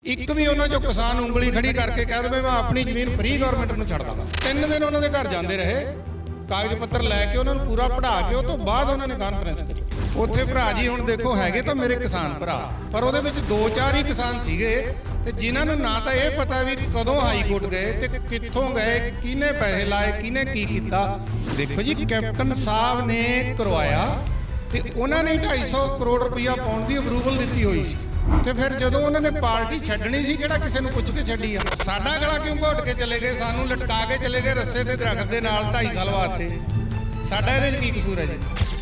ਇੱਕ ਵੀ ਉਹਨਾਂ ਚੋਂ ਕਿਸਾਨ ਉਂਗਲੀ ਖੜੀ ਕਰਕੇ ਕਹਿ ਦੇਵੇ ਮੈਂ ਆਪਣੀ ਜ਼ਮੀਨ ਫ੍ਰੀ ਗਵਰਨਮੈਂਟ ਨੂੰ ਛੱਡ ਦਾਂਗਾ। 3 ਦਿਨ ਉਹਨਾਂ ਦੇ ਘਰ ਜਾਂਦੇ ਰਹੇ, ਕਾਗਜ਼ ਪੱਤਰ ਲੈ ਕੇ ਉਹਨਾਂ ਨੂੰ ਪੂਰਾ ਪੜ੍ਹਾ ਕੇ ਉਹ ਤੋਂ ਬਾਅਦ ਉਹਨਾਂ ਨੇ ਕਾਨਫਰੰਸ ਕਰੀ। ਉੱਥੇ ਭਰਾ ਜੀ ਹੁਣ ਦੇਖੋ ਹੈਗੇ ਤਾਂ ਮੇਰੇ ਕਿਸਾਨ ਭਰਾ, ਪਰ ਉਹਦੇ ਵਿੱਚ 2-4 ਹੀ ਕਿਸਾਨ ਸੀਗੇ ਤੇ ਜਿਨ੍ਹਾਂ ਨੂੰ ਨਾ ਤਾਂ ਇਹ ਪਤਾ ਵੀ ਕਦੋਂ ਹਾਈ ਕੋਰਟ ਗਏ ਤੇ ਕਿੱਥੋਂ ਗਏ, ਕਿਹਨੇ ਪੈਸੇ ਲਾਏ, ਕਿਹਨੇ ਕੀ ਕੀਤਾ। ਦੇਖੋ ਜੀ, ਕੈਪਟਨ ਸਾਹਿਬ ਨੇ ਕਰਵਾਇਆ ਤੇ ਉਹਨਾਂ ਨੇ 250 ਕਰੋੜ ਰੁਪਈਆ ਪਾਉਣ ਦੀ ਅਪਰੂਵਲ ਦਿੱਤੀ ਹੋਈ ਸੀ ਤੇ ਫਿਰ ਜਦੋਂ ਉਹਨਾਂ ਨੇ ਪਾਰਟੀ ਛੱਡਣੀ ਸੀ ਕਿਹੜਾ ਕਿਸੇ ਨੂੰ ਪੁੱਛ ਕੇ ਛੱਡੀ ਆ। ਸਾਡਾ ਗਲਾ ਕਿਉਂ ਘੋਟ ਕੇ ਚਲੇ ਗਏ, ਸਾਨੂੰ ਲਟਕਾ ਕੇ ਚਲੇ ਗਏ ਰੱਸੇ ਤੇ ਦਰਖਤ ਦੇ ਨਾਲ 2.5 ਸਾਲ ਵਾਸਤੇ। ਸਾਡਾ ਇਹਦੇ 'ਚ ਕੀ ਕਸੂਰ ਹੈ ਜੀ।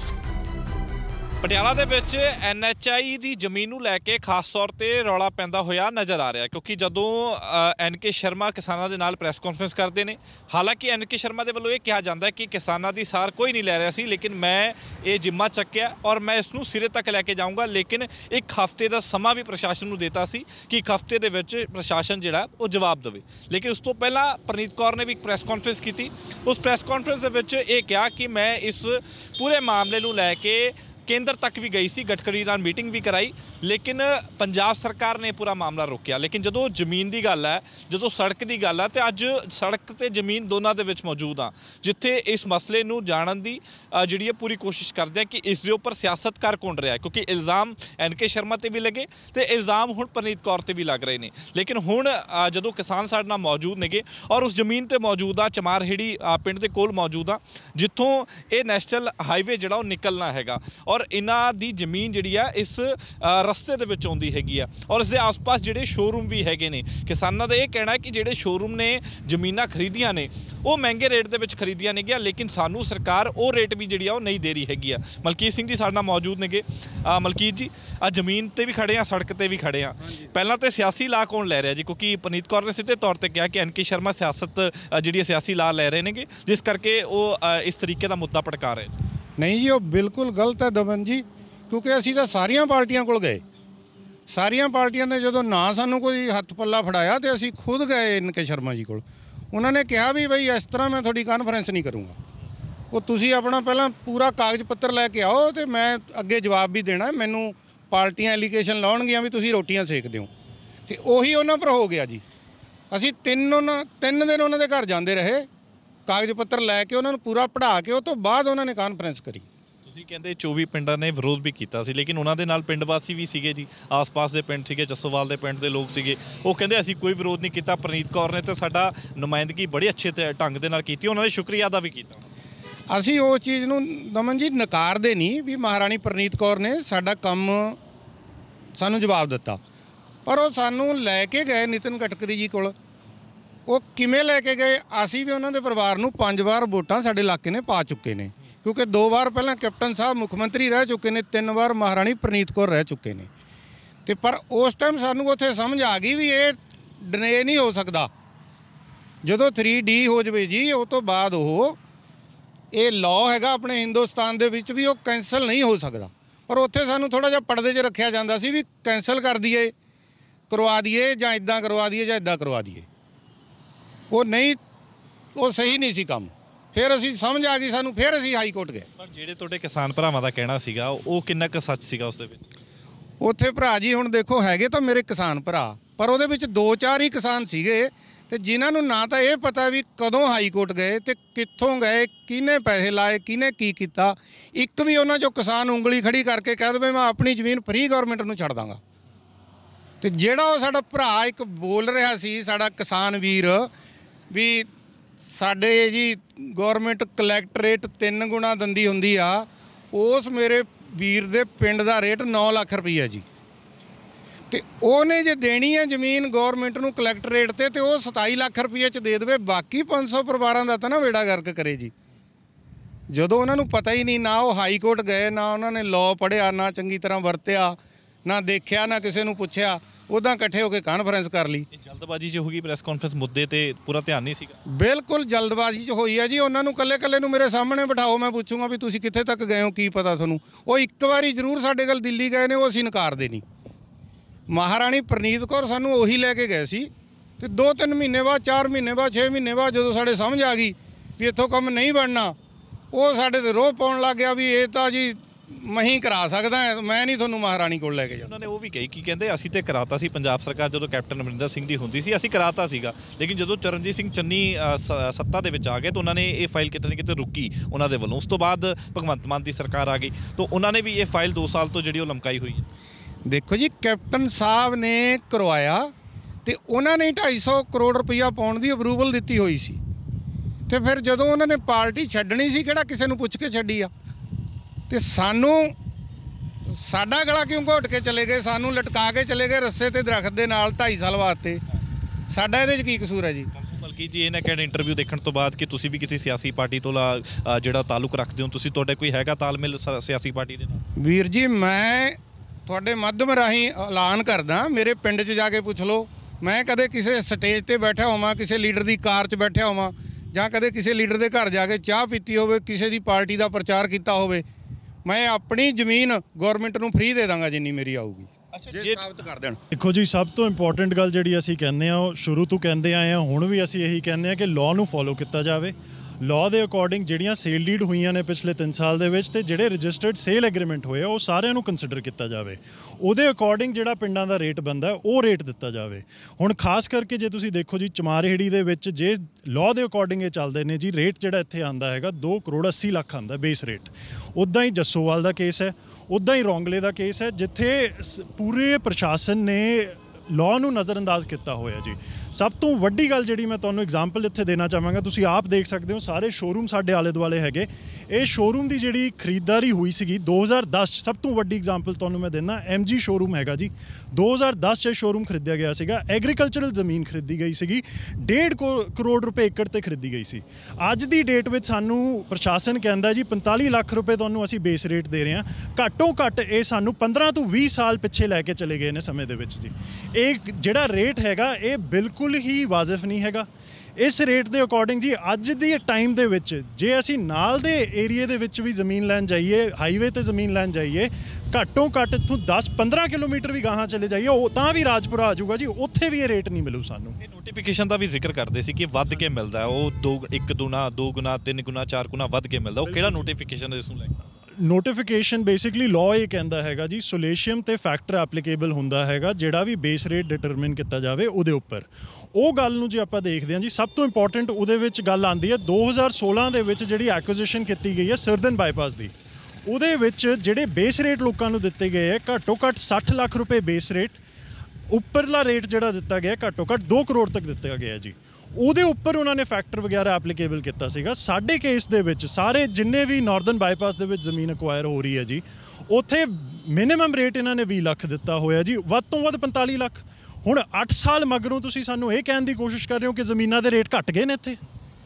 ਪਟਿਆਲਾ ਦੇ ਵਿੱਚ NHI ਦੀ ਜ਼ਮੀਨ ਨੂੰ ਲੈ ਕੇ ਖਾਸ ਤੌਰ ਤੇ ਰੌਲਾ ਪੈਂਦਾ ਹੋਇਆ ਨਜ਼ਰ ਆ ਰਿਹਾ, ਕਿਉਂਕਿ ਜਦੋਂ NK ਸ਼ਰਮਾ ਕਿਸਾਨਾਂ ਦੇ ਨਾਲ ਪ੍ਰੈਸ ਕਾਨਫਰੰਸ ਕਰਦੇ ਨੇ, ਹਾਲਾਂਕਿ NK ਸ਼ਰਮਾ ਦੇ ਵੱਲੋਂ ਇਹ ਕਿਹਾ ਜਾਂਦਾ ਹੈ ਕਿ ਕਿਸਾਨਾਂ ਦੀ ਸਾਰ ਕੋਈ ਨਹੀਂ ਲੈ ਰਿਹਾ ਸੀ, ਲੇਕਿਨ ਮੈਂ ਇਹ ਜ਼ਿੰਮਾ ਚੱਕਿਆ ਔਰ ਮੈਂ ਇਸ ਨੂੰ ਸਿਰੇ ਤੱਕ ਲੈ ਕੇ ਜਾਊਂਗਾ। ਲੇਕਿਨ 1 ਹਫ਼ਤੇ ਦਾ ਸਮਾਂ ਵੀ ਪ੍ਰਸ਼ਾਸਨ ਨੂੰ ਦਿੱਤਾ ਸੀ ਕਿ 1 ਹਫ਼ਤੇ ਦੇ ਵਿੱਚ ਪ੍ਰਸ਼ਾਸਨ ਜਿਹੜਾ ਉਹ ਜਵਾਬ ਦੇਵੇ। ਲੇਕਿਨ ਉਸ ਤੋਂ ਪਹਿਲਾਂ ਪ੍ਰਨੀਤ ਕੌਰ ਨੇ ਵੀ ਇੱਕ ਪ੍ਰੈਸ ਕਾਨਫਰੰਸ ਕੀਤੀ। ਉਸ ਪ੍ਰੈਸ ਕਾਨਫਰੰਸ ਦੇ ਵਿੱਚ ਇਹ ਕਿਹਾ ਕਿ ਮੈਂ ਇਸ ਪੂਰੇ ਮਾਮਲੇ ਨੂੰ ਲੈ ਕੇ ਕੇਂਦਰ ਤੱਕ ਵੀ ਗਈ ਸੀ, ਗਡਕਰੀ ਨਾਲ ਮੀਟਿੰਗ ਵੀ ਕਰਾਈ, ਲੇਕਿਨ ਪੰਜਾਬ ਸਰਕਾਰ ਨੇ ਪੂਰਾ ਮਾਮਲਾ ਰੋਕਿਆ। ਲੇਕਿਨ ਜਦੋਂ ਜ਼ਮੀਨ ਦੀ ਗੱਲ ਹੈ, ਜਦੋਂ ਸੜਕ ਦੀ ਗੱਲ ਹੈ, ਤੇ ਅੱਜ ਸੜਕ ਤੇ ਜ਼ਮੀਨ ਦੋਨਾਂ ਦੇ ਵਿੱਚ ਮੌਜੂਦ ਆ, ਜਿੱਥੇ ਇਸ ਮਸਲੇ ਨੂੰ ਜਾਣਨ ਦੀ ਜਿਹੜੀ ਹੈ ਪੂਰੀ ਕੋਸ਼ਿਸ਼ ਕਰਦੇ ਆ ਕਿ ਇਸ ਦੇ ਉੱਪਰ ਸਿਆਸਤ ਕਰ ਕੌਣ ਰਿਹਾ ਹੈ, ਕਿਉਂਕਿ ਇਲਜ਼ਾਮ NK ਸ਼ਰਮਾ ਤੇ ਵੀ ਲੱਗੇ ਤੇ ਇਲਜ਼ਾਮ ਹੁਣ ਪ੍ਰਨੀਤ ਕੌਰ ਤੇ ਵੀ ਲੱਗ ਰਹੇ ਨੇ। ਲੇਕਿਨ ਹੁਣ ਜਦੋਂ ਕਿਸਾਨ ਸਾਡੇ ਨਾਲ ਮੌਜੂਦ ਨੇਗੇ ਔਰ ਉਸ ਜ਼ਮੀਨ ਤੇ ਮੌਜੂਦ ਆ, ਚਮਾਰਹੇੜੀ ਪਿੰਡ ਦੇ ਕੋਲ ਮੌਜੂਦ ਆ, ਜਿੱਥੋਂ ਇਹ ਨੈਸ਼ਨਲ ਹਾਈਵੇ ਜਿਹੜਾ ਉਹ ਨਿਕਲਣਾ ਹੈਗਾ ਔਰ ਇਹਨਾਂ ਦੀ ਜ਼ਮੀਨ ਜਿਹੜੀ ਆ ਇਸ ਰਸਤੇ ਦੇ ਵਿੱਚ ਆਉਂਦੀ ਹੈਗੀ ਆ ਔਰ ਇਸ ਦੇ ਆਸ-ਪਾਸ ਜਿਹੜੇ ਸ਼ੋਰੂਮ ਵੀ ਹੈਗੇ ਨੇ। ਕਿਸਾਨਾਂ ਦਾ ਇਹ ਕਹਿਣਾ ਕਿ ਜਿਹੜੇ ਸ਼ੋਰੂਮ ਨੇ ਜ਼ਮੀਨਾਂ ਖਰੀਦੀਆਂ ਨੇ ਉਹ ਮਹਿੰਗੇ ਰੇਟ ਦੇ ਵਿੱਚ ਖਰੀਦੀਆਂ ਨੇਗੀਆਂ, ਲੇਕਿਨ ਸਾਨੂੰ ਸਰਕਾਰ ਉਹ ਰੇਟ ਵੀ ਜਿਹੜੀ ਆ ਉਹ ਨਹੀਂ ਦੇ ਰਹੀ ਹੈਗੀ ਆ। ਮਲਕੀਤ ਸਿੰਘ ਜੀ ਸਾਡੇ ਨਾਲ ਮੌਜੂਦ ਨੇਗੇ। ਮਲਕੀਤ ਜੀ, ਆ ਜ਼ਮੀਨ ਤੇ ਵੀ ਖੜੇ ਆ, ਸੜਕ ਤੇ ਵੀ ਖੜੇ ਆ, ਪਹਿਲਾਂ ਤੇ ਸਿਆਸੀ ਲਾਹ ਕੌਣ ਲੈ ਰਿਹਾ ਜੀ? ਕਿਉਂਕਿ ਪ੍ਰਨੀਤ ਕੌਰ ਨੇ ਸਿੱਧੇ ਤੌਰ ਤੇ ਕਿਹਾ ਕਿ NK ਸ਼ਰਮਾ ਸਿਆਸਤ ਜਿਹੜੀ ਸਿਆਸੀ ਲਾਹ ਲੈ ਰਹੇ ਨੇਗੇ, ਜਿਸ ਕਰਕੇ ਉਹ ਇਸ ਤਰੀਕੇ ਦਾ ਮੁੱਦਾ ਭੜਕਾ ਰਹੇ ਨੇ। ਨਹੀਂ ਜੀ, ਉਹ ਬਿਲਕੁਲ ਗਲਤ ਹੈ ਦਮਨ ਜੀ, ਕਿਉਂਕਿ ਅਸੀਂ ਤਾਂ ਸਾਰੀਆਂ ਪਾਰਟੀਆਂ ਕੋਲ ਗਏ। ਸਾਰੀਆਂ ਪਾਰਟੀਆਂ ਨੇ ਜਦੋਂ ਨਾ ਸਾਨੂੰ ਕੋਈ ਹੱਥ ਪੱਲਾ ਫੜਾਇਆ ਤੇ ਅਸੀਂ ਖੁਦ ਗਏ NK ਸ਼ਰਮਾ ਜੀ ਕੋਲ। ਉਹਨਾਂ ਨੇ ਕਿਹਾ ਵੀ ਬਈ ਇਸ ਤਰ੍ਹਾਂ ਮੈਂ ਤੁਹਾਡੀ ਕਾਨਫਰੰਸ ਨਹੀਂ ਕਰੂੰਗਾ, ਉਹ ਤੁਸੀਂ ਆਪਣਾ ਪਹਿਲਾਂ ਪੂਰਾ ਕਾਗਜ਼ ਪੱਤਰ ਲੈ ਕੇ ਆਓ ਤੇ ਮੈਂ ਅੱਗੇ ਜਵਾਬ ਵੀ ਦੇਣਾ। ਮੈਨੂੰ ਪਾਰਟੀਆਂ ਐਲੀਗੇਸ਼ਨ ਲਾਉਣਗੀਆਂ ਵੀ ਤੁਸੀਂ ਰੋਟੀਆਂ ਸੇਕਦੇ ਹੋ, ਤੇ ਉਹੀ ਉਹਨਾਂ ਪਰ ਹੋ ਗਿਆ ਜੀ। ਅਸੀਂ 3 ਦਿਨ ਉਹਨਾਂ ਦੇ ਘਰ ਜਾਂਦੇ ਰਹੇ, ਕਾਗਜ਼ ਪੱਤਰ ਲੈ ਕੇ ਉਹਨਾਂ ਨੂੰ ਪੂਰਾ ਪੜ੍ਹਾ ਕੇ ਉਹ ਤੋਂ ਬਾਅਦ ਉਹਨਾਂ ਨੇ ਕਾਨਫਰੰਸ ਕਰੀ। ਤੁਸੀਂ ਕਹਿੰਦੇ 24 ਪਿੰਡਾਂ ਨੇ ਵਿਰੋਧ ਵੀ ਕੀਤਾ ਸੀ, ਲੇਕਿਨ ਉਹਨਾਂ ਦੇ ਨਾਲ ਪਿੰਡ ਵਾਸੀ ਵੀ ਸੀਗੇ ਜੀ, ਆਸ-ਪਾਸ ਦੇ ਪਿੰਡ ਸੀਗੇ, ਜੱਸੋਵਾਲ ਦੇ ਪਿੰਡ ਦੇ ਲੋਕ ਸੀਗੇ, ਉਹ ਕਹਿੰਦੇ ਅਸੀਂ ਕੋਈ ਵਿਰੋਧ ਨਹੀਂ ਕੀਤਾ, ਪ੍ਰਨੀਤ ਕੌਰ ਨੇ ਤਾਂ ਸਾਡਾ ਨੁਮਾਇੰਦਗੀ ਬੜੇ ਅੱਛੇ ਢੰਗ ਦੇ ਨਾਲ ਕੀਤੀ, ਉਹਨਾਂ ਨੇ ਸ਼ੁਕਰੀਆ ਅਦਾ ਵੀ ਕੀਤਾ। ਅਸੀਂ ਉਸ ਚੀਜ਼ ਨੂੰ ਦਮਨ ਜੀ ਨਕਾਰਦੇ ਨਹੀਂ ਵੀ ਮਹਾਰਾਣੀ ਪ੍ਰਨੀਤ ਕੌਰ ਨੇ ਸਾਡਾ ਕੰਮ ਸਾਨੂੰ ਜਵਾਬ ਦਿੱਤਾ, ਪਰ ਉਹ ਸਾਨੂੰ ਲੈ ਕੇ ਗਏ ਨਿਤਿਨ ਗਡਕਰੀ ਜੀ ਕੋਲ। ਉਹ ਕਿਵੇਂ ਲੈ ਕੇ ਗਏ? ਅਸੀਂ ਵੀ ਉਹਨਾਂ ਦੇ ਪਰਿਵਾਰ ਨੂੰ 5 ਵਾਰ ਵੋਟਾਂ ਸਾਡੇ ਇਲਾਕੇ ਨੇ ਪਾ ਚੁੱਕੇ ਨੇ, ਕਿਉਂਕਿ 2 ਵਾਰ ਪਹਿਲਾਂ ਕੈਪਟਨ ਸਾਹਿਬ ਮੁੱਖ ਮੰਤਰੀ ਰਹਿ ਚੁੱਕੇ ਨੇ, 3 ਵਾਰ ਮਹਾਰਾਣੀ ਪ੍ਰਨੀਤ ਕੌਰ ਰਹਿ ਚੁੱਕੇ ਨੇ। ਤੇ ਪਰ ਉਸ ਟਾਈਮ ਸਾਨੂੰ ਉੱਥੇ ਸਮਝ ਆ ਗਈ ਵੀ ਇਹ ਡਿਨੇ ਨਹੀਂ ਹੋ ਸਕਦਾ। ਜਦੋਂ 3D ਹੋ ਜਾਵੇ ਜੀ, ਉਹ ਤੋਂ ਬਾਅਦ ਉਹ ਇਹ ਲਾਅ ਹੈਗਾ ਆਪਣੇ ਹਿੰਦੁਸਤਾਨ ਦੇ ਵਿੱਚ ਵੀ ਉਹ ਕੈਂਸਲ ਨਹੀਂ ਹੋ ਸਕਦਾ। ਪਰ ਉੱਥੇ ਸਾਨੂੰ ਥੋੜ੍ਹਾ ਜਿਹਾ ਪਰਦੇ 'ਚ ਰੱਖਿਆ ਜਾਂਦਾ ਸੀ ਵੀ ਕੈਂਸਲ ਕਰ ਦਈਏ, ਕਰਵਾ ਦਈਏ, ਜਾਂ ਇੱਦਾਂ ਕਰਵਾ ਦਈਏ ਜਾਂ ਇੱਦਾਂ ਕਰਵਾ ਦਈਏ। ਉਹ ਨਹੀਂ, ਉਹ ਸਹੀ ਨਹੀਂ ਸੀ ਕੰਮ। ਫਿਰ ਅਸੀਂ ਸਮਝ ਆ ਗਈ ਸਾਨੂੰ, ਫਿਰ ਅਸੀਂ ਹਾਈ ਕੋਰਟ ਗਏ। ਪਰ ਜਿਹੜੇ ਤੁਹਾਡੇ ਕਿਸਾਨ ਭਰਾਵਾਂ ਦਾ ਕਹਿਣਾ ਸੀਗਾ ਉਹ ਕਿੰਨਾ ਕੁ ਸੱਚ ਸੀਗਾ ਉਸ ਦੇ ਵਿੱਚ? ਉੱਥੇ ਭਰਾ ਜੀ ਹੁਣ ਦੇਖੋ ਹੈਗੇ ਤਾਂ ਮੇਰੇ ਕਿਸਾਨ ਭਰਾ, ਪਰ ਉਹਦੇ ਵਿੱਚ 2-4 ਹੀ ਕਿਸਾਨ ਸੀਗੇ ਤੇ ਜਿਨ੍ਹਾਂ ਨੂੰ ਨਾ ਤਾਂ ਇਹ ਪਤਾ ਵੀ ਕਦੋਂ ਹਾਈ ਕੋਰਟ ਗਏ ਤੇ ਕਿੱਥੋਂ ਗਏ, ਕਿਹਨੇ ਪੈਸੇ ਲਾਏ, ਕਿਹਨੇ ਕੀ ਕੀਤਾ। ਇੱਕ ਵੀ ਉਹਨਾਂ 'ਚੋਂ ਕਿਸਾਨ ਉਂਗਲੀ ਖੜੀ ਕਰਕੇ ਕਹਿ ਦੇਵੇ ਮੈਂ ਆਪਣੀ ਜ਼ਮੀਨ ਫ੍ਰੀ ਗਵਰਨਮੈਂਟ ਨੂੰ ਛੱਡ ਦਾਂਗਾ। ਤੇ ਜਿਹੜਾ ਉਹ ਸਾਡਾ ਭਰਾ ਇੱਕ ਬੋਲ ਰਿਹਾ ਸੀ, ਸਾਡਾ ਕਿਸਾਨ ਵੀਰ, ਵੀ ਸਾਡੇ ਜੀ ਗੌਰਮੈਂਟ ਕਲੈਕਟਰੇਟ 3 ਗੁਣਾ ਦਿੰਦੀ ਹੁੰਦੀ ਆ, ਉਸ ਮੇਰੇ ਵੀਰ ਦੇ ਪਿੰਡ ਦਾ ਰੇਟ 9 ਲੱਖ ਰੁਪਈਆ ਜੀ। ਤੇ ਉਹਨੇ ਜੇ ਦੇਣੀ ਹੈ ਜ਼ਮੀਨ ਗੌਰਮੈਂਟ ਨੂੰ ਕਲੈਕਟਰੇਟ ਤੇ ਉਹ 27 ਲੱਖ ਰੁਪਈਏ 'ਚ ਦੇ ਦੇਵੇ, ਬਾਕੀ 500 ਪਰਿਵਾਰਾਂ ਦਾ ਤਾਂ ਨਾ ਵੇੜਾ ਗਰਕ ਕਰੇ ਜੀ। ਜਦੋਂ ਉਹਨਾਂ ਨੂੰ ਪਤਾ ਹੀ ਨਹੀਂ, ਨਾ ਉਹ ਹਾਈ ਕੋਰਟ ਗਏ, ਨਾ ਉਹਨਾਂ ਨੇ ਲਾਅ ਪੜ੍ਹਿਆ, ਨਾ ਚੰਗੀ ਤਰ੍ਹਾਂ ਵਰਤਿਆ, ਨਾ ਦੇਖਿਆ, ਨਾ ਕਿਸੇ ਨੂੰ ਪੁੱਛਿਆ, ਉੱਦਾਂ ਇਕੱਠੇ ਹੋ ਕੇ ਕਾਨਫਰੰਸ ਕਰ ਲਈ। ਜਲਦਬਾਜ਼ੀ 'ਚ ਹੋ ਗਈ ਪ੍ਰੈਸ ਕਾਨਫਰੰਸ, ਮੁੱਦੇ ਤੇ ਪੂਰਾ ਧਿਆਨ ਨਹੀਂ ਸੀਗਾ। ਬਿਲਕੁਲ ਜਲਦਬਾਜ਼ੀ 'ਚ ਹੋਈ ਹੈ ਜੀ। ਉਹਨਾਂ ਨੂੰ ਇਕੱਲੇ ਨੂੰ ਮੇਰੇ ਸਾਹਮਣੇ ਬਿਠਾਓ, ਮੈਂ ਪੁੱਛੂੰਗਾ ਵੀ ਤੁਸੀਂ ਕਿੱਥੇ ਤੱਕ ਗਏ ਹੋ, ਕੀ ਪਤਾ ਤੁਹਾਨੂੰ। ਉਹ ਇੱਕ ਵਾਰੀ ਜ਼ਰੂਰ ਸਾਡੇ ਕੋਲ ਦਿੱਲੀ ਗਏ ਨੇ, ਉਹ ਅਸੀਂ ਨਕਾਰਦੇ ਨਹੀਂ। ਮਹਾਰਾਣੀ ਪ੍ਰਨੀਤ ਕੌਰ ਸਾਨੂੰ ਉਹੀ ਲੈ ਕੇ ਗਏ ਸੀ ਤੇ 2-3 ਮਹੀਨੇ ਬਾਅਦ, 4 ਮਹੀਨੇ ਬਾਅਦ, 6 ਮਹੀਨੇ ਬਾਅਦ ਜਦੋਂ ਸਾਡੇ ਸਮਝ ਆ ਗਈ ਵੀ ਇੱਥੋਂ ਕੰਮ ਨਹੀਂ ਬਣਨਾ, ਉਹ ਸਾਡੇ ਤੇ ਰੋਹ ਪਾਉਣ ਲੱਗ ਗਿਆ ਵੀ ਇਹ ਤਾਂ ਜੀ ਮੈਂ ਹੀ ਕਰਾ ਸਕਦਾ, ਮੈਂ ਨਹੀਂ ਤੁਹਾਨੂੰ ਮਹਾਰਾਣੀ ਕੋਲ ਲੈ ਕੇ ਜਾਣਾ। ਉਹਨਾਂ ਨੇ ਉਹ ਵੀ ਕਹੀ ਕਿ ਕਹਿੰਦੇ ਅਸੀਂ ਤੇ ਕਰਾਤਾ ਸੀ, ਪੰਜਾਬ ਸਰਕਾਰ ਜਦੋਂ ਕੈਪਟਨ ਅਮਰਿੰਦਰ ਸਿੰਘ ਦੀ ਹੁੰਦੀ ਸੀ ਅਸੀਂ ਕਰਾਤਾ ਸੀਗਾ, ਲੇਕਿਨ ਜਦੋਂ ਚਰਨਜੀਤ ਸਿੰਘ ਚੰਨੀ ਸੱਤਾ ਦੇ ਵਿੱਚ ਆ ਗਏ ਤਾਂ ਉਹਨਾਂ ਨੇ ਇਹ ਫਾਈਲ ਕਿਤੇ ਨਾ ਕਿਤੇ ਰੁਕੀ ਉਹਨਾਂ ਦੇ ਵੱਲੋਂ। ਉਸ ਤੋਂ ਬਾਅਦ ਭਗਵੰਤ ਮਾਨ ਦੀ ਸਰਕਾਰ ਆ ਗਈ ਤਾਂ ਉਹਨਾਂ ਨੇ ਵੀ ਇਹ ਫਾਈਲ 2 ਸਾਲ ਤੋਂ ਜਿਹੜੀ ਉਹ ਲਮਕਾਈ ਹੋਈ ਹੈ। ਦੇਖੋ ਜੀ, ਕੈਪਟਨ ਸਾਹਿਬ ਨੇ ਕਰਵਾਇਆ ਤੇ ਉਹਨਾਂ ਨੇ 250 ਕਰੋੜ ਰੁਪਈਆ ਪਾਉਣ ਦੀ ਅਪਰੂਵਲ ਦਿੱਤੀ ਹੋਈ ਸੀ, ਤੇ ਫਿਰ ਜਦੋਂ ਉਹਨਾਂ ਨੇ ਪਾਰਟੀ ਛੱਡਣੀ ਸੀ ਕਿਹੜਾ ਕਿਸੇ ਨੂੰ ਪੁੱਛ ਕੇ ਛੱਡੀ ਆ? ਤੇ ਸਾਡਾ ਗਲਾ ਕਿਉਂ ਘੋਟ ਕੇ ਚਲੇ ਗਏ, ਸਾਨੂੰ ਲਟਕਾ ਕੇ ਚਲੇ ਗਏ ਰੱਸੇ ਤੇ ਦਰਖਤ ਦੇ ਨਾਲ 2.5 ਸਾਲ ਵਾਸਤੇ? ਸਾਡਾ ਇਹਦੇ 'ਚ ਕੀ ਕਸੂਰ ਹੈ ਜੀ? ਬਲਕਿ ਜੀ ਇਹ ਨਾ ਕਹਿਣ ਇੰਟਰਵਿਊ ਦੇਖਣ ਤੋਂ ਬਾਅਦ ਕਿ ਤੁਸੀਂ ਵੀ ਕਿਸੇ ਸਿਆਸੀ ਪਾਰਟੀ ਤੋਂ ਜਿਹੜਾ ਤਾਲੁਕ ਰੱਖਦੇ ਹੋ, ਤੁਸੀਂ ਤੁਹਾਡੇ ਕੋਈ ਹੈਗਾ ਤਾਲਮੇਲ ਸਿਆਸੀ ਪਾਰਟੀ ਦੇ ਨਾਲ? ਵੀਰ ਜੀ, ਮੈਂ ਤੁਹਾਡੇ ਮਾਧਿਅਮ ਰਾਹੀਂ ਐਲਾਨ ਕਰਦਾ, ਮੇਰੇ ਪਿੰਡ 'ਚ ਜਾ ਕੇ ਪੁੱਛ ਲਓ। ਮੈਂ ਕਦੇ ਕਿਸੇ ਸਟੇਜ ਤੇ ਬੈਠਾ ਹੋਵਾਂ, ਕਿਸੇ ਲੀਡਰ ਦੀ ਕਾਰ 'ਚ ਬੈਠਿਆ ਹੋਵਾਂ, ਜਾਂ ਕਦੇ ਕਿਸੇ ਲੀਡਰ ਦੇ ਘਰ ਜਾ ਕੇ ਚਾਹ ਪੀਤੀ ਹੋਵੇ, ਕਿਸੇ ਦੀ ਪਾਰਟੀ ਦਾ ਪ੍ਰਚਾਰ ਕੀਤਾ ਹੋਵੇ, ਮੈਂ ਆਪਣੀ ਜ਼ਮੀਨ ਗਵਰਨਮੈਂਟ ਨੂੰ ਫ੍ਰੀ ਦੇ ਦਾਂਗਾ ਜਿੰਨੀ ਮੇਰੀ ਆਊਗੀ, ਜੇ ਸਾਬਤ ਕਰ ਦੇਣ। ਦੇਖੋ ਜੀ, ਸਭ ਤੋਂ ਇੰਪੋਰਟੈਂਟ ਗੱਲ ਜਿਹੜੀ ਅਸੀਂ ਕਹਿੰਦੇ ਆ, ਉਹ ਸ਼ੁਰੂ ਤੋਂ ਕਹਿੰਦੇ ਆਏ ਆ, ਹੁਣ ਵੀ ਅਸੀਂ ਇਹੀ ਕਹਿੰਦੇ ਆ ਕਿ ਲਾਅ ਨੂੰ ਫੋਲੋ ਕੀਤਾ ਜਾਵੇ। ਲਾਅ ਦੇ ਅਕੋਰਡਿੰਗ ਜਿਹੜੀਆਂ ਸੇਲ ਡੀਡ ਹੋਈਆਂ ਨੇ ਪਿਛਲੇ 3 ਸਾਲ ਦੇ ਵਿੱਚ, ਤੇ ਜਿਹੜੇ ਰਜਿਸਟਰਡ ਸੇਲ ਐਗਰੀਮੈਂਟ ਹੋਏ ਆ, ਉਹ ਸਾਰਿਆਂ ਨੂੰ ਕੰਸੀਡਰ ਕੀਤਾ ਜਾਵੇ। ਉਹਦੇ ਅਕੋਰਡਿੰਗ ਜਿਹੜਾ ਪਿੰਡਾਂ ਦਾ ਰੇਟ ਬਣਦਾ ਉਹ ਰੇਟ ਦਿੱਤਾ ਜਾਵੇ। ਹੁਣ ਖਾਸ ਕਰਕੇ ਜੇ ਤੁਸੀਂ ਦੇਖੋ ਜੀ, ਚਮਾਰਹੇੜੀ ਦੇ ਵਿੱਚ ਜੇ ਲਾਅ ਦੇ ਅਕੋਰਡਿੰਗ ਇਹ ਚੱਲਦੇ ਨੇ ਜੀ, ਰੇਟ ਜਿਹੜਾ ਇੱਥੇ ਆਉਂਦਾ ਹੈਗਾ 2 ਕਰੋੜ 80 ਲੱਖ ਆਉਂਦਾ ਬੇਸ ਰੇਟ। ਉੱਦਾਂ ਹੀ ਜੱਸੋਵਾਲ ਦਾ ਕੇਸ ਹੈ, ਉੱਦਾਂ ਹੀ ਰੌਂਗਲੇ ਦਾ ਕੇਸ ਹੈ, ਜਿੱਥੇ ਪੂਰੇ ਪ੍ਰਸ਼ਾਸਨ ਨੇ ਲਾਅ ਨੂੰ ਨਜ਼ਰਅੰਦਾਜ਼ ਕੀਤਾ ਹੋਇਆ ਜੀ। ਸਭ ਤੋਂ ਵੱਡੀ ਗੱਲ ਜਿਹੜੀ ਮੈਂ ਤੁਹਾਨੂੰ ਐਗਜ਼ਾਮਪਲ ਇੱਥੇ ਦੇਣਾ ਚਾਹਾਂਗਾ, ਤੁਸੀਂ ਆਪ ਦੇਖ ਸਕਦੇ ਹੋ, ਸਾਰੇ ਸ਼ੋਰੂਮ ਸਾਡੇ ਆਲੇ ਦੁਆਲੇ ਹੈਗੇ। ਇਹ ਸ਼ੋਰੂਮ ਦੀ ਜਿਹੜੀ ਖਰੀਦਦਾਰੀ ਹੋਈ ਸੀਗੀ 2010 'ਚ, ਸਭ ਤੋਂ ਵੱਡੀ ਐਗਜ਼ਾਮਪਲ ਤੁਹਾਨੂੰ ਮੈਂ ਦਿੰਦਾ, MG ਸ਼ੋਰੂਮ ਹੈਗਾ ਜੀ, 2010 'ਚ ਸ਼ੋਰੂਮ ਖਰੀਦਿਆ ਗਿਆ ਸੀਗਾ। ਐਗਰੀਕਲਚਰਲ ਜ਼ਮੀਨ ਖਰੀਦੀ ਗਈ ਸੀਗੀ, 1.5 ਕਰੋੜ ਰੁਪਏ ਏਕੜ ਤੇ ਖਰੀਦੀ ਗਈ ਸੀ। ਅੱਜ ਦੀ ਡੇਟ ਵਿੱਚ ਸਾਨੂੰ ਪ੍ਰਸ਼ਾਸਨ ਕਹਿੰਦਾ ਜੀ 45 ਲੱਖ ਰੁਪਏ ਤੁਹਾਨੂੰ ਅਸੀਂ ਬੇਸ ਰੇਟ ਦੇ ਰਹੇ ਹਾਂ। ਘੱਟੋ ਘੱਟ ਇਹ ਸਾਨੂੰ 15 ਤੋਂ 20 ਸਾਲ ਪਿੱਛੇ ਲੈ ਕੇ ਚਲੇ ਗਏ ਨੇ ਸਮੇਂ ਦੇ ਵਿੱਚ ਜੀ। ਇਹ ਜਿਹੜਾ ਰੇਟ ਹੈਗਾ ਇਹ ਬਿਲਕੁਲ ਹੀ ਵਾਜਿਬ ਨਹੀਂ ਹੈਗਾ। ਇਸ ਰੇਟ ਦੇ ਅਕੋਰਡਿੰਗ ਜੀ ਅੱਜ ਦੇ ਟਾਈਮ ਦੇ ਵਿੱਚ ਜੇ ਅਸੀਂ ਨਾਲ ਦੇ ਏਰੀਏ ਦੇ ਵਿੱਚ ਵੀ ਜ਼ਮੀਨ ਲੈਣ ਜਾਈਏ, ਹਾਈਵੇ ਤੇ ਜ਼ਮੀਨ ਲੈਣ ਜਾਈਏ, ਘੱਟੋ ਘੱਟ ਇੱਥੋਂ 10-15 ਕਿਲੋਮੀਟਰ ਵੀ ਗਾਹਾਂ ਚਲੇ ਜਾਈਏ, ਉਹ ਤਾਂ ਵੀ ਰਾਜਪੁਰਾ ਆ ਜਾਊਗਾ ਜੀ, ਉੱਥੇ ਵੀ ਇਹ ਰੇਟ ਨਹੀਂ ਮਿਲੂ ਸਾਨੂੰ। ਇਹ ਨੋਟੀਫਿਕੇਸ਼ਨ ਦਾ ਵੀ ਜ਼ਿਕਰ ਕਰਦੇ ਸੀ ਕਿ ਵੱਧ ਕੇ ਮਿਲਦਾ, ਉਹ 1 ਗੁਣਾ 2 ਗੁਣਾ 3 ਗੁਣਾ 4 ਗੁਣਾ ਵੱਧ ਕੇ ਮਿਲਦਾ। ਉਹ ਕਿਹੜਾ ਨੋਟੀਫਿਕੇਸ਼ਨ ਇਸ ਨੂੰ ਲੈ ਕੇ? ਨੋਟੀਫਿਕੇਸ਼ਨ ਬੇਸਿਕਲੀ ਲਾਅ ਇਹ ਕਹਿੰਦਾ ਹੈਗਾ ਜੀ, ਸੋਲੇਸ਼ੀਅਮ ਤੇ ਫੈਕਟਰ ਐਪਲੀਕੇਬਲ ਹੁੰਦਾ ਹੈਗਾ, ਜਿਹੜਾ ਵੀ ਬੇਸ ਰੇਟ ਡਿਟਰਮਿਨ ਕੀਤਾ ਜਾਵੇ ਉਹਦੇ ਉੱਪਰ। ਉਹ ਗੱਲ ਨੂੰ ਜੇ ਆਪਾਂ ਦੇਖਦੇ ਹਾਂ ਜੀ, ਸਭ ਤੋਂ ਇੰਪੋਰਟੈਂਟ ਉਹਦੇ ਵਿੱਚ ਗੱਲ ਆਉਂਦੀ ਹੈ 2016 ਦੇ ਵਿੱਚ ਜਿਹੜੀ ਐਕੁਜੀਸ਼ਨ ਕੀਤੀ ਗਈ ਹੈ ਸਰਦਨ ਬਾਈਪਾਸ ਦੀ, ਉਹਦੇ ਵਿੱਚ ਜਿਹੜੇ ਬੇਸ ਰੇਟ ਲੋਕਾਂ ਨੂੰ ਦਿੱਤੇ ਗਏ ਹੈ ਘੱਟੋ ਘੱਟ 60 ਲੱਖ ਰੁਪਏ ਬੇਸ ਰੇਟ, ਉੱਪਰਲਾ ਰੇਟ ਜਿਹੜਾ ਦਿੱਤਾ ਗਿਆ ਘੱਟੋ ਘੱਟ 2 ਕਰੋੜ ਤੱਕ ਦਿੱਤਾ ਗਿਆ ਜੀ। ਉਹਦੇ ਉੱਪਰ ਉਹਨਾਂ ਨੇ ਫੈਕਟਰ ਵਗੈਰਾ ਐਪਲੀਕੇਬਲ ਕੀਤਾ ਸੀਗਾ। ਸਾਡੇ ਕੇਸ ਦੇ ਵਿੱਚ ਸਾਰੇ ਜਿੰਨੇ ਵੀ ਨਾਰਦਰਨ ਬਾਈਪਾਸ ਦੇ ਵਿੱਚ ਜ਼ਮੀਨ ਅਕਵਾਇਰ ਹੋ ਰਹੀ ਹੈ ਜੀ, ਉੱਥੇ ਮਿਨੀਮਮ ਰੇਟ ਇਹਨਾਂ ਨੇ 20 ਲੱਖ ਦਿੱਤਾ ਹੋਇਆ ਜੀ, ਵੱਧ ਤੋਂ ਵੱਧ 45 ਲੱਖ। ਹੁਣ 8 ਸਾਲ ਮਗਰੋਂ ਤੁਸੀਂ ਸਾਨੂੰ ਇਹ ਕਹਿਣ ਦੀ ਕੋਸ਼ਿਸ਼ ਕਰ ਰਹੇ ਹੋ ਕਿ ਜ਼ਮੀਨਾਂ ਦੇ ਰੇਟ ਘਟ ਗਏ ਨੇ ਇੱਥੇ।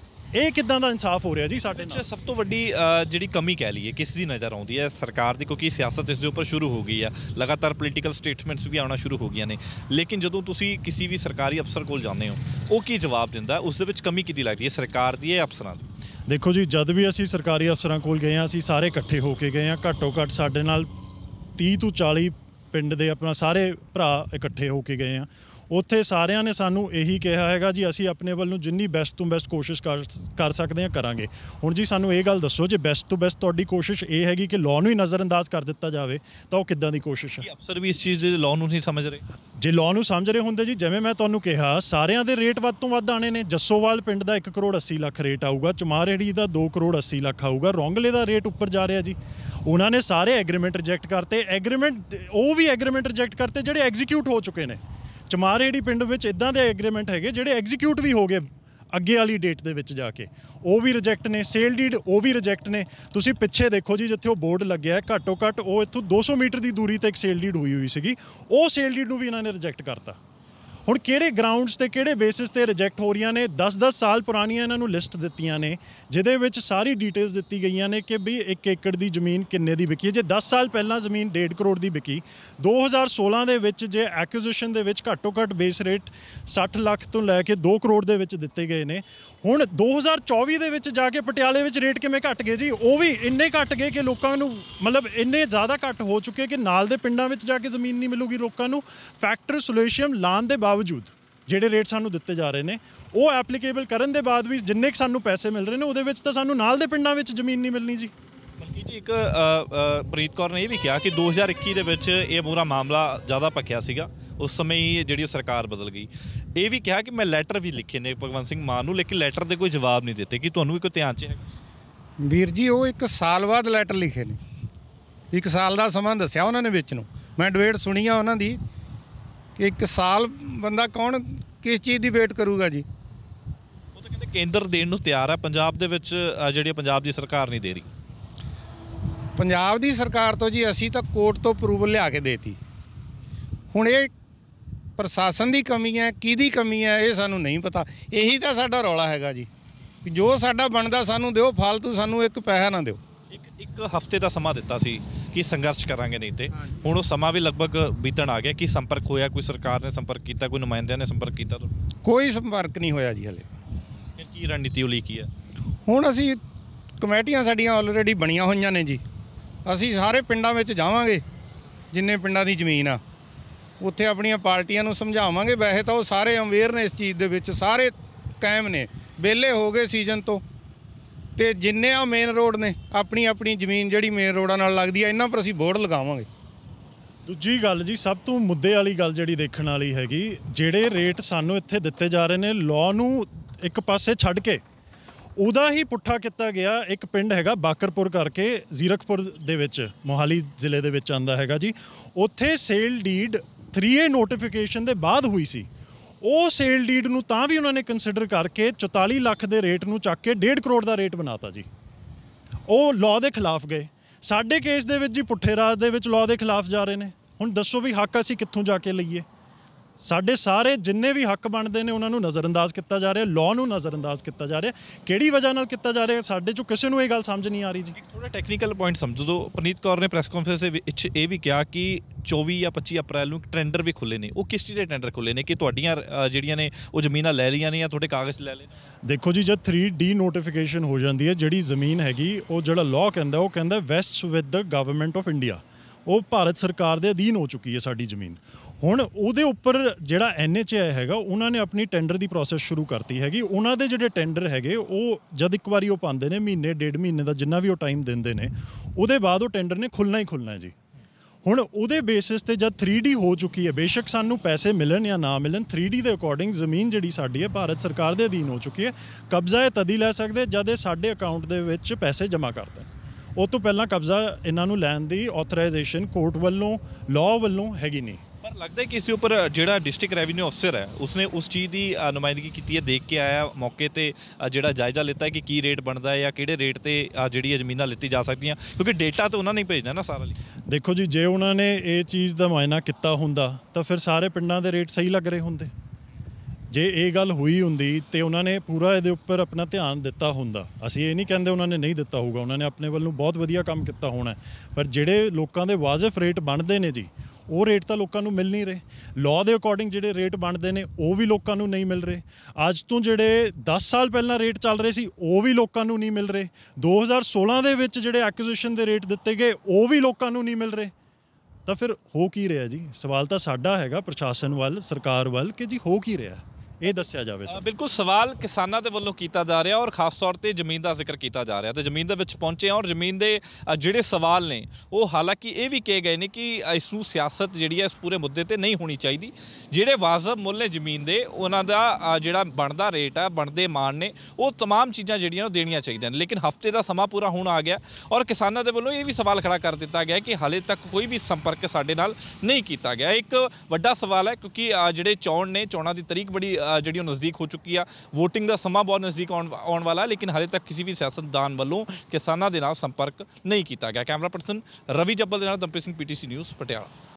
ਇਹ ਕਿੱਦਾਂ ਦਾ ਇਨਸਾਫ ਹੋ ਰਿਹਾ ਜੀ ਸਾਡੇ ਨਾਲ? ਸਭ ਤੋਂ ਵੱਡੀ ਜਿਹੜੀ ਕਮੀ ਕਹਿ ਲਈਏ ਕਿਸ ਦੀ ਨਜ਼ਰ ਆਉਂਦੀ ਹੈ ਸਰਕਾਰ ਦੀ, ਕਿਉਂਕਿ ਸਿਆਸਤ ਇਸ ਦੇ ਉੱਪਰ ਸ਼ੁਰੂ ਹੋ ਗਈ ਆ, ਲਗਾਤਾਰ ਪੋਲੀਟੀਕਲ ਸਟੇਟਮੈਂਟਸ ਵੀ ਆਉਣਾ ਸ਼ੁਰੂ ਹੋ ਗਈਆਂ ਨੇ, ਲੇਕਿਨ ਜਦੋਂ ਤੁਸੀਂ ਕਿਸੇ ਵੀ ਸਰਕਾਰੀ ਅਫਸਰ ਕੋਲ ਜਾਂਦੇ ਹੋ ਉਹ ਕੀ ਜਵਾਬ ਦਿੰਦਾ, ਉਸ ਦੇ ਵਿੱਚ ਕਮੀ ਕਿਹਦੀ ਲੱਗਦੀ ਹੈ, ਸਰਕਾਰ ਦੀ ਜਾਂ ਅਫਸਰਾਂ ਦੀ? ਦੇਖੋ ਜੀ, ਜਦ ਵੀ ਅਸੀਂ ਸਰਕਾਰੀ ਅਫਸਰਾਂ ਕੋਲ ਗਏ ਹਾਂ, ਅਸੀਂ ਸਾਰੇ ਇਕੱਠੇ ਹੋ ਕੇ ਗਏ ਹਾਂ। ਘੱਟੋ ਘੱਟ ਸਾਡੇ ਨਾਲ 30 ਤੋਂ 40 ਪਿੰਡ ਦੇ ਆਪਣਾ ਸਾਰੇ ਭਰਾ ਇਕੱਠੇ ਹੋ ਕੇ ਗਏ ਹਾਂ। ਉੱਥੇ ਸਾਰਿਆਂ ਨੇ ਸਾਨੂੰ ਇਹੀ ਕਿਹਾ ਹੈਗਾ ਜੀ, ਅਸੀਂ ਆਪਣੇ ਵੱਲੋਂ ਜਿੰਨੀ ਬੈਸਟ ਤੋਂ ਬੈਸਟ ਕੋਸ਼ਿਸ਼ ਕਰ ਸਕਦੇ ਹਾਂ ਕਰਾਂਗੇ। ਹੁਣ ਜੀ ਸਾਨੂੰ ਇਹ ਗੱਲ ਦੱਸੋ, ਜੇ ਬੈਸਟ ਤੋਂ ਬੈਸਟ ਤੁਹਾਡੀ ਕੋਸ਼ਿਸ਼ ਇਹ ਹੈਗੀ ਕਿ ਲਾਅ ਨੂੰ ਹੀ ਨਜ਼ਰਅੰਦਾਜ਼ ਕਰ ਦਿੱਤਾ ਜਾਵੇ, ਤਾਂ ਉਹ ਕਿੱਦਾਂ ਦੀ ਕੋਸ਼ਿਸ਼ ਹੈ? ਅਫਸਰ ਵੀ ਇਸ ਚੀਜ਼ ਦੇ ਲਾਅ ਨੂੰ ਨਹੀਂ ਸਮਝ ਰਹੇ। ਜੇ ਲਾਅ ਨੂੰ ਸਮਝ ਰਹੇ ਹੁੰਦੇ ਜੀ, ਜਿਵੇਂ ਮੈਂ ਤੁਹਾਨੂੰ ਕਿਹਾ, ਸਾਰਿਆਂ ਦੇ ਰੇਟ ਵੱਧ ਤੋਂ ਵੱਧ ਆਣੇ ਨੇ। ਜੱਸੋਵਾਲ ਪਿੰਡ ਦਾ 1 ਕਰੋੜ 80 ਲੱਖ ਰੇਟ ਆਊਗਾ, ਚਮਾਰਹੇੜੀ ਦਾ 2 ਕਰੋੜ 80 ਲੱਖ ਆਊਗਾ, ਰੌਂਗਲੇ ਦਾ ਰੇਟ ਉੱਪਰ ਜਾ ਰਿਹਾ ਜੀ। ਉਹਨਾਂ ਨੇ ਸਾਰੇ ਐਗਰੀਮੈਂਟ ਰਿਜੈਕਟ ਕਰਤੇ, ਉਹ ਵੀ ਐਗਰੀਮੈਂਟ ਰਿਜੈਕਟ ਕਰਤੇ ਜਿਹੜੇ ਐਗਜ਼ੀਕਿਊਟ ਹੋ ਚੁੱਕੇ ਨੇ। ਚਮਾਰਹੇੜੀ ਪਿੰਡ ਵਿੱਚ ਇੱਦਾਂ ਦੇ ਐਗਰੀਮੈਂਟ ਹੈਗੇ ਜਿਹੜੇ ਐਗਜ਼ੀਕਿਊਟ ਵੀ ਹੋ ਗਏ ਅੱਗੇ ਵਾਲੀ ਡੇਟ ਦੇ ਵਿੱਚ ਜਾ ਕੇ, ਉਹ ਵੀ ਰਿਜੈਕਟ ਨੇ। ਸੇਲ ਡੀਡ ਉਹ ਵੀ ਰਿਜੈਕਟ ਨੇ। ਤੁਸੀਂ ਪਿੱਛੇ ਦੇਖੋ ਜੀ, ਜਿੱਥੇ ਉਹ ਬੋਰਡ ਲੱਗਿਆ, ਘੱਟੋ ਘੱਟ ਉਹ ਇੱਥੋਂ 200 ਮੀਟਰ ਦੀ ਦੂਰੀ ਤੇ ਇੱਕ ਸੇਲ ਡੀਡ ਹੋਈ ਸੀਗੀ, ਉਹ ਸੇਲ ਡੀਡ ਨੂੰ ਵੀ ਇਹਨਾਂ ਨੇ ਰਿਜੈਕਟ ਕਰਤਾ। ਹੁਣ ਕਿਹੜੇ ਗਰਾਊਂਡਸ ਤੇ ਕਿਹੜੇ ਬੇਸਿਸ ਤੇ ਰਿਜੈਕਟ ਹੋ ਰਹੀਆਂ ਨੇ? 10-10 ਸਾਲ ਪੁਰਾਣੀਆਂ ਇਹਨਾਂ ਨੂੰ ਲਿਸਟ ਦਿੱਤੀਆਂ ਨੇ, ਜਿਹਦੇ ਵਿੱਚ ਸਾਰੀ ਡਿਟੇਲਸ ਦਿੱਤੀ ਗਈਆਂ ਨੇ ਕਿ ਵੀ 1 ਏਕੜ ਦੀ ਜ਼ਮੀਨ ਕਿੰਨੇ ਦੀ ਵਿਕੀ ਹੈ। ਜੇ 10 ਸਾਲ ਪਹਿਲਾਂ ਜ਼ਮੀਨ 1.5 ਕਰੋੜ ਦੀ ਵਿਕੀ, 2016 ਦੇ ਵਿੱਚ ਜੇ ਐਕੁਜੀਸ਼ਨ ਦੇ ਵਿੱਚ ਘੱਟੋ ਘੱਟ ਬੇਸ ਰੇਟ 60 ਲੱਖ ਤੋਂ ਲੈ ਕੇ 2 ਕਰੋੜ ਦੇ ਵਿੱਚ ਦਿੱਤੇ ਗਏ ਨੇ। ਹੁਣ 2024 ਦੇ ਵਿੱਚ ਜਾ ਕੇ ਪਟਿਆਲੇ ਵਿੱਚ ਰੇਟ ਕਿਵੇਂ ਘਟ ਗਏ ਜੀ? ਉਹ ਵੀ ਇੰਨੇ ਘਟ ਗਏ ਕਿ ਲੋਕਾਂ ਨੂੰ ਮਤਲਬ ਇੰਨੇ ਜ਼ਿਆਦਾ ਘੱਟ ਹੋ ਚੁੱਕੇ ਕਿ ਨਾਲ ਦੇ ਪਿੰਡਾਂ ਵਿੱਚ ਜਾ ਕੇ ਜ਼ਮੀਨ ਨਹੀਂ ਮਿਲੂਗੀ ਲੋਕਾਂ ਨੂੰ। ਫੈਕਟਰ ਸੋਲੇਸ਼ੀਅਮ ਲਾਉਣ ਦੇ ਬਾਵਜੂਦ ਜਿਹੜੇ ਰੇਟ ਸਾਨੂੰ ਦਿੱਤੇ ਜਾ ਰਹੇ ਨੇ, ਉਹ ਐਪਲੀਕੇਬਲ ਕਰਨ ਦੇ ਬਾਅਦ ਵੀ ਜਿੰਨੇ ਕੁ ਸਾਨੂੰ ਪੈਸੇ ਮਿਲ ਰਹੇ ਨੇ, ਉਹਦੇ ਵਿੱਚ ਤਾਂ ਸਾਨੂੰ ਨਾਲ ਦੇ ਪਿੰਡਾਂ ਵਿੱਚ ਜ਼ਮੀਨ ਨਹੀਂ ਮਿਲਣੀ ਜੀ। ਬਲਕਿ ਜੀ ਇੱਕ ਪ੍ਰੀਤ ਕੌਰ ਨੇ ਇਹ ਵੀ ਕਿਹਾ ਕਿ 2021 ਦੇ ਵਿੱਚ ਇਹ ਪੂਰਾ ਮਾਮਲਾ ਜ਼ਿਆਦਾ ਭਖਿਆ ਸੀਗਾ, ਉਸ ਸਮੇਂ ਹੀ ਜਿਹੜੀ ਉਹ ਸਰਕਾਰ ਬਦਲ ਗਈ। ਇਹ ਵੀ ਕਿਹਾ ਕਿ ਮੈਂ ਲੈਟਰ ਵੀ ਲਿਖੇ ਨੇ ਭਗਵੰਤ ਸਿੰਘ ਮਾਨ ਨੂੰ, ਲੇਕਿਨ ਲੈਟਰ ਦੇ ਕੋਈ ਜਵਾਬ ਨਹੀਂ ਦਿੱਤੇ। ਕਿ ਤੁਹਾਨੂੰ ਵੀ ਕੋਈ ਧਿਆਨ 'ਚ ਹੈ? ਵੀਰ ਜੀ ਉਹ 1 ਸਾਲ ਬਾਅਦ ਲੈਟਰ ਲਿਖੇ ਨੇ, 1 ਸਾਲ ਦਾ ਸਮਾਂ ਦੱਸਿਆ ਉਹਨਾਂ ਨੇ ਵਿੱਚ ਨੂੰ। ਮੈਂ ਡਿਬੇਟ ਸੁਣੀ ਆ ਉਹਨਾਂ ਦੀ ਕਿ 1 ਸਾਲ ਬੰਦਾ ਕੌਣ ਕਿਸ ਚੀਜ਼ ਦੀ ਵੇਟ ਕਰੂਗਾ ਜੀ। ਉਹ ਤਾਂ ਕਹਿੰਦੇ ਕੇਂਦਰ ਦੇਣ ਨੂੰ ਤਿਆਰ ਹੈ, ਪੰਜਾਬ ਦੇ ਵਿੱਚ ਜਿਹੜੀ ਪੰਜਾਬ ਦੀ ਸਰਕਾਰ ਨਹੀਂ ਦੇ ਰਹੀ। ਪੰਜਾਬ ਦੀ ਸਰਕਾਰ ਤੋਂ ਜੀ ਅਸੀਂ ਤਾਂ ਕੋਰਟ ਤੋਂ ਅਪਰੂਵਲ ਲਿਆ ਕੇ ਦੇਤੀ। ਹੁਣ ਇਹ ਪ੍ਰਸ਼ਾਸਨ ਦੀ ਕਮੀ ਹੈ, ਕਿਹਦੀ ਕਮੀ ਹੈ, ਇਹ ਸਾਨੂੰ ਨਹੀਂ ਪਤਾ। ਇਹੀ ਤਾਂ ਸਾਡਾ ਰੌਲਾ ਹੈਗਾ ਜੀ, ਜੋ ਸਾਡਾ ਬਣਦਾ ਸਾਨੂੰ ਦਿਓ, ਫਾਲਤੂ ਸਾਨੂੰ 1 ਪੈਸਾ ਨਾ ਦਿਓ। ਇੱਕ ਹਫ਼ਤੇ ਦਾ ਸਮਾਂ ਦਿੱਤਾ ਸੀ ਕਿ ਸੰਘਰਸ਼ ਕਰਾਂਗੇ, ਨਹੀਂ ਤੇ ਹੁਣ ਉਹ ਸਮਾਂ ਵੀ ਲਗਭਗ ਬੀਤਣ ਆ ਗਿਆ। ਕੀ ਸੰਪਰਕ ਹੋਇਆ? ਕੋਈ ਸਰਕਾਰ ਨੇ ਸੰਪਰਕ ਕੀਤਾ, ਕੋਈ ਨੁਮਾਇੰਦਿਆਂ ਨੇ ਸੰਪਰਕ ਕੀਤਾ? ਕੋਈ ਸੰਪਰਕ ਨਹੀਂ ਹੋਇਆ ਜੀ ਹਲੇ। ਫਿਰ ਕੀ ਰਣਨੀਤੀ ਉਲੀਕੀ ਹੈ? ਹੁਣ ਅਸੀਂ ਕਮੇਟੀਆਂ ਸਾਡੀਆਂ ਆਲਰੇਡੀ ਬਣੀਆਂ ਹੋਈਆਂ ਨੇ ਜੀ। ਅਸੀਂ ਸਾਰੇ ਪਿੰਡਾਂ ਵਿੱਚ ਜਾਵਾਂਗੇ, ਜਿੰਨੇ ਪਿੰਡਾਂ ਦੀ ਜ਼ਮੀਨ ਆ ਉੱਥੇ ਆਪਣੀਆਂ ਪਾਰਟੀਆਂ ਨੂੰ ਸਮਝਾਵਾਂਗੇ। ਵੈਸੇ ਤਾਂ ਉਹ ਸਾਰੇ ਅਵੇਅਰ ਨੇ ਇਸ ਚੀਜ਼ ਦੇ ਵਿੱਚ, ਸਾਰੇ ਕਾਇਮ ਨੇ, ਵਿਹਲੇ ਹੋ ਗਏ ਸੀਜ਼ਨ ਤੋਂ। ਤੇ ਜਿੰਨੇ ਆ ਮੇਨ ਰੋਡ ਨੇ, ਆਪਣੀ ਆਪਣੀ ਜ਼ਮੀਨ ਜਿਹੜੀ ਮੇਨ ਰੋਡਾਂ ਨਾਲ ਲੱਗਦੀ ਆ, ਇਹਨਾਂ ਪਰ ਅਸੀਂ ਬੋਰਡ ਲਗਾਵਾਂਗੇ। ਦੂਜੀ ਗੱਲ ਜੀ, ਸਭ ਤੋਂ ਮੁੱਦੇ ਵਾਲੀ ਗੱਲ ਜਿਹੜੀ ਦੇਖਣ ਵਾਲੀ ਹੈਗੀ, ਜਿਹੜੇ ਰੇਟ ਸਾਨੂੰ ਇੱਥੇ ਦਿੱਤੇ ਜਾ ਰਹੇ ਨੇ, ਲਾਅ ਨੂੰ ਇੱਕ ਪਾਸੇ ਛੱਡ ਕੇ ਉਹਦਾ ਹੀ ਪੁੱਠਾ ਕੀਤਾ ਗਿਆ। ਇੱਕ ਪਿੰਡ ਹੈਗਾ ਬਾਕਰਪੁਰ ਕਰਕੇ, ਜ਼ੀਰਕਪੁਰ ਦੇ ਵਿੱਚ, ਮੋਹਾਲੀ ਜ਼ਿਲ੍ਹੇ ਦੇ ਵਿੱਚ ਆਉਂਦਾ ਹੈਗਾ ਜੀ। ਉੱਥੇ ਸੇਲ ਡੀਡ 3A ਨੋਟੀਫਿਕੇਸ਼ਨ ਦੇ ਬਾਅਦ ਹੋਈ ਸੀ। ਉਹ ਸੇਲ ਡੀਡ ਨੂੰ ਤਾਂ ਵੀ ਉਹਨਾਂ ਨੇ ਕੰਸੀਡਰ ਕਰਕੇ 44 ਲੱਖ ਦੇ ਰੇਟ ਨੂੰ ਚੱਕ ਕੇ 1.5 ਕਰੋੜ ਦਾ ਰੇਟ ਬਣਾਤਾ ਜੀ। ਉਹ ਲਾਅ ਦੇ ਖਿਲਾਫ ਗਏ। ਸਾਡੇ ਕੇਸ ਦੇ ਵਿੱਚ ਜੀ ਪੁੱਠੇ ਰਾਜ ਦੇ ਵਿੱਚ ਲਾਅ ਦੇ ਖਿਲਾਫ ਜਾ ਰਹੇ ਨੇ। ਹੁਣ ਦੱਸੋ ਵੀ ਹੱਕ ਅਸੀਂ ਕਿੱਥੋਂ ਜਾ ਕੇ ਲਈਏ? ਸਾਡੇ ਸਾਰੇ ਜਿੰਨੇ ਵੀ ਹੱਕ ਬਣਦੇ ਨੇ ਉਹਨਾਂ ਨੂੰ ਨਜ਼ਰਅੰਦਾਜ਼ ਕੀਤਾ ਜਾ ਰਿਹਾ, ਲਾਅ ਨੂੰ ਨਜ਼ਰਅੰਦਾਜ਼ ਕੀਤਾ ਜਾ ਰਿਹਾ। ਕਿਹੜੀ ਵਜ੍ਹਾ ਨਾਲ ਕੀਤਾ ਜਾ ਰਿਹਾ? ਸਾਡੇ 'ਚੋਂ ਕਿਸੇ ਨੂੰ ਇਹ ਗੱਲ ਸਮਝ ਨਹੀਂ ਆ ਰਹੀ ਜੀ। ਥੋੜਾ ਟੈਕਨੀਕਲ ਪੁਆਇੰਟ ਸਮਝੋ ਦਿਓ। ਪ੍ਰਨੀਤ ਕੌਰ ਨੇ ਪ੍ਰੈਸ ਕਾਨਫਰੰਸ ਦੇ ਵਿੱਚ ਇਹ ਵੀ ਕਿਹਾ ਕਿ 24 ਜਾਂ 25 ਅਪ੍ਰੈਲ ਨੂੰ ਟੈਂਡਰ ਵੀ ਖੁੱਲ੍ਹੇ ਨੇ। ਉਹ ਕਿਸ ਚੀਜ਼ ਦੇ ਟੈਂਡਰ ਖੁੱਲ੍ਹੇ ਨੇ? ਕਿ ਤੁਹਾਡੀਆਂ ਜਿਹੜੀਆਂ ਨੇ ਉਹ ਜ਼ਮੀਨਾਂ ਲੈ ਲਈਆਂ ਨੇ ਜਾਂ ਤੁਹਾਡੇ ਕਾਗਜ਼ ਲੈ ਲਏ? ਦੇਖੋ ਜੀ, ਜਦ 3D ਨੋਟੀਫਿਕੇਸ਼ਨ ਹੋ ਜਾਂਦੀ ਹੈ, ਜਿਹੜੀ ਜ਼ਮੀਨ ਹੈਗੀ, ਉਹ ਜਿਹੜਾ ਲਾਅ ਕਹਿੰਦਾ, ਉਹ ਕਹਿੰਦਾ vest with the government of India. ਉਹ ਭਾਰਤ ਸਰਕਾਰ ਦੇ ਅਧੀਨ ਹੋ ਚੁੱਕੀ ਹੈ ਸਾਡੀ ਜ਼ਮੀਨ। ਹੁਣ ਉਹਦੇ ਉੱਪਰ ਜਿਹੜਾ NHAI ਹੈਗਾ, ਉਹਨਾਂ ਨੇ ਆਪਣੀ ਟੈਂਡਰ ਦੀ ਪ੍ਰੋਸੈਸ ਸ਼ੁਰੂ ਕਰਤੀ ਹੈਗੀ। ਉਹਨਾਂ ਦੇ ਜਿਹੜੇ ਟੈਂਡਰ ਹੈਗੇ, ਉਹ ਜਦ ਇੱਕ ਵਾਰੀ ਉਹ ਪਾਉਂਦੇ ਨੇ, ਮਹੀਨੇ 1.5 ਮਹੀਨੇ ਦਾ ਜਿੰਨਾ ਵੀ ਉਹ ਟਾਈਮ ਦਿੰਦੇ ਨੇ, ਉਹਦੇ ਬਾਅਦ ਉਹ ਟੈਂਡਰ ਨੇ ਖੁੱਲ੍ਹਣਾ ਹੀ ਖੁੱਲ੍ਹਣਾ ਹੈ ਜੀ। ਹੁਣ ਉਹਦੇ ਬੇਸਿਸ ਤੇ ਜਦ 3D ਹੋ ਚੁੱਕੀ ਹੈ, ਬੇਸ਼ੱਕ ਸਾਨੂੰ ਪੈਸੇ ਮਿਲਣ ਜਾਂ ਨਾ ਮਿਲਣ, 3D ਦੇ ਅਕੋਰਡਿੰਗ ਜ਼ਮੀਨ ਜਿਹੜੀ ਸਾਡੀ ਹੈ ਭਾਰਤ ਸਰਕਾਰ ਦੇ ਅਧੀਨ ਹੋ ਚੁੱਕੀ ਹੈ। ਕਬਜ਼ਾ ਇਹ ਤਦ ਹੀ ਲੈ ਸਕਦੇ ਜਦ ਇਹ ਸਾਡੇ ਅਕਾਊਂਟ ਦੇ ਵਿੱਚ ਪੈਸੇ ਜਮ੍ਹਾਂ ਕਰ ਦੇਣ। ਉਹ ਤੋਂ ਪਹਿਲਾਂ ਕਬਜ਼ਾ ਇਹਨਾਂ ਨੂੰ ਲੈਣ ਦੀ ਆਥੋਰਾਈਜੇਸ਼ਨ ਕੋਰਟ ਵੱਲੋਂ, ਲਾਅ ਵੱਲੋਂ ਹੈਗੀ ਨਹੀਂ। ਪਰ ਲੱਗਦਾ ਹੈ ਕਿ ਇਸ ਦੇ ਉੱਪਰ ਜਿਹੜਾ ਡਿਸਟ੍ਰਿਕਟ ਰੈਵਨਿਊ ਅਫਸਰ ਹੈ, ਉਸਨੇ ਉਸ ਚੀਜ਼ ਦੀ ਨੁਮਾਇੰਦਗੀ ਕੀਤੀ ਹੈ, ਦੇਖ ਕੇ ਆਇਆ ਮੌਕੇ ਤੇ ਜਿਹੜਾ ਜਾਇਜ਼ਾ ਲਿੱਤਾ ਹੈ ਕਿ ਕੀ ਰੇਟ ਬਣਦਾ ਹੈ ਜਾਂ ਕਿਹੜੇ ਰੇਟ ਤੇ ਜਿਹੜੀ ਜ਼ਮੀਨਾਂ ਲਿੱਤੀ ਜਾ ਸਕਦੀਆਂ, ਕਿਉਂਕਿ ਡੇਟਾ ਤਾਂ ਉਹਨਾਂ ਨੇ ਭੇਜਣਾ ਨਾ ਸਾਰਾ ਲਈ। ਦੇਖੋ ਜੀ, ਜੇ ਉਹਨਾਂ ਨੇ ਇਹ ਚੀਜ਼ ਦਾ ਮੁਆਇਨਾ ਕੀਤਾ ਹੁੰਦਾ ਤਾਂ ਫਿਰ ਸਾਰੇ ਪਿੰਡਾਂ ਦੇ ਰੇਟ ਸਹੀ ਲੱਗ ਰਹੇ ਹੁੰਦੇ। ਜੇ ਇਹ ਗੱਲ ਹੋਈ ਹੁੰਦੀ ਤੇ ਉਹਨਾਂ ਨੇ ਪੂਰਾ ਇਹਦੇ ਉੱਪਰ ਆਪਣਾ ਧਿਆਨ ਦਿੱਤਾ ਹੁੰਦਾ। ਅਸੀਂ ਇਹ ਨਹੀਂ ਕਹਿੰਦੇ ਉਹਨਾਂ ਨੇ ਨਹੀਂ ਦਿੱਤਾ ਹੋਊਗਾ, ਉਹਨਾਂ ਨੇ ਆਪਣੇ ਵੱਲੋਂ ਬਹੁਤ ਵਧੀਆ ਕੰਮ ਕੀਤਾ ਹੋਣਾ। ਪਰ ਜਿਹੜੇ ਲੋਕਾਂ ਦੇ ਵਾਜਿਬ ਰੇਟ ਬਣਦੇ ਨੇ ਜੀ, ਉਹ ਰੇਟ ਤਾਂ ਲੋਕਾਂ ਨੂੰ ਮਿਲ ਨਹੀਂ ਰਹੇ। ਲਾਅ ਦੇ ਅਕੋਰਡਿੰਗ ਜਿਹੜੇ ਰੇਟ ਬਣਦੇ ਨੇ ਉਹ ਵੀ ਲੋਕਾਂ ਨੂੰ ਨਹੀਂ ਮਿਲ ਰਹੇ। ਅੱਜ ਤੋਂ ਜਿਹੜੇ 10 ਸਾਲ ਪਹਿਲਾਂ ਰੇਟ ਚੱਲ ਰਹੇ ਸੀ ਉਹ ਵੀ ਲੋਕਾਂ ਨੂੰ ਨਹੀਂ ਮਿਲ ਰਹੇ। 2016 ਦੇ ਵਿੱਚ ਜਿਹੜੇ ਐਕੁਜੀਸ਼ਨ ਦੇ ਰੇਟ ਦਿੱਤੇ ਗਏ ਉਹ ਵੀ ਲੋਕਾਂ ਨੂੰ ਨਹੀਂ ਮਿਲ ਰਹੇ। ਤਾਂ ਫਿਰ ਹੋ ਕੀ ਰਿਹਾ ਜੀ? ਸਵਾਲ ਤਾਂ ਸਾਡਾ ਹੈਗਾ ਪ੍ਰਸ਼ਾਸਨ ਵੱਲ, ਸਰਕਾਰ ਵੱਲ, ਕਿ ਜੀ ਹੋ ਕੀ ਰਿਹਾ, ਇਹ ਦੱਸਿਆ ਜਾਵੇ। ਬਿਲਕੁਲ ਸਵਾਲ ਕਿਸਾਨਾਂ ਦੇ ਵੱਲੋਂ ਕੀਤਾ ਜਾ ਰਿਹਾ ਔਰ ਖਾਸ ਤੌਰ ਤੇ ਜ਼ਮੀਨ ਦਾ ਜ਼ਿਕਰ ਕੀਤਾ ਜਾ ਰਿਹਾ। ਤੇ ਜ਼ਮੀਨ ਦੇ ਵਿੱਚ ਪਹੁੰਚੇ ਔਰ ਜ਼ਮੀਨ ਦੇ ਜਿਹੜੇ ਸਵਾਲ ਨੇ ਉਹ ਹਾਲਾਂਕਿ ਇਹ ਵੀ ਕਹੇ ਗਏ ਨੇ ਕਿ ਇਸ ਨੂੰ ਸਿਆਸਤ ਜਿਹੜੀ ਹੈ ਇਸ ਪੂਰੇ ਮੁੱਦੇ ਤੇ ਨਹੀਂ ਹੋਣੀ ਚਾਹੀਦੀ। ਜਿਹੜੇ ਵਾਜਬ ਮੁੱਲ ਨੇ ਜ਼ਮੀਨ ਦੇ, ਉਹਨਾਂ ਦਾ ਜਿਹੜਾ ਬਣਦਾ ਰੇਟ ਹੈ, ਬਣਦੇ ਮਾਣ ਨੇ, ਉਹ ਤਮਾਮ ਚੀਜ਼ਾਂ ਜਿਹੜੀਆਂ ਉਹ ਦੇਣੀਆਂ ਚਾਹੀਦੀਆਂ ਨੇ। ਲੇਕਿਨ ਹਫ਼ਤੇ ਦਾ ਸਮਾਂ ਪੂਰਾ ਹੁਣ ਆ ਗਿਆ ਔਰ ਕਿਸਾਨਾਂ ਦੇ ਵੱਲੋਂ ਇਹ ਵੀ ਸਵਾਲ ਖੜਾ ਕਰ ਦਿੱਤਾ ਗਿਆ ਕਿ ਹਾਲੇ ਤੱਕ ਕੋਈ ਵੀ ਸੰਪਰਕ ਸਾਡੇ ਨਾਲ ਨਹੀਂ ਕੀਤਾ ਗਿਆ। ਇੱਕ ਵੱਡਾ ਸਵਾਲ ਹੈ ਕਿਉਂਕਿ ਜਿਹੜੇ ਚੋਣ ਨੇ, ਚੋਣਾਂ ਦੀ ਤਰੀਕ ਬੜੀ ਜਿਹੜੀ ਉਹ ਨਜ਼ਦੀਕ ਹੋ ਚੁੱਕੀ ਆ, ਵੋਟਿੰਗ ਦਾ ਸਮਾਂ ਬਹੁਤ ਨਜ਼ਦੀਕ ਆਉਣ ਵਾਲਾ, ਲੇਕਿਨ ਹਾਲੇ ਤੱਕ ਕਿਸੇ ਵੀ ਸਿਆਸਤਦਾਨ ਵੱਲੋਂ ਕਿਸਾਨਾਂ ਦੇ ਨਾਲ ਸੰਪਰਕ ਨਹੀਂ ਕੀਤਾ ਗਿਆ। ਕੈਮਰਾ ਪਰਸਨ ਰਵੀ ਜੱਬਲ ਦੇ ਨਾਲ ਦਮਪ੍ਰੀਤ ਸਿੰਘ, PTC ਨਿਊਜ਼, ਪਟਿਆਲਾ।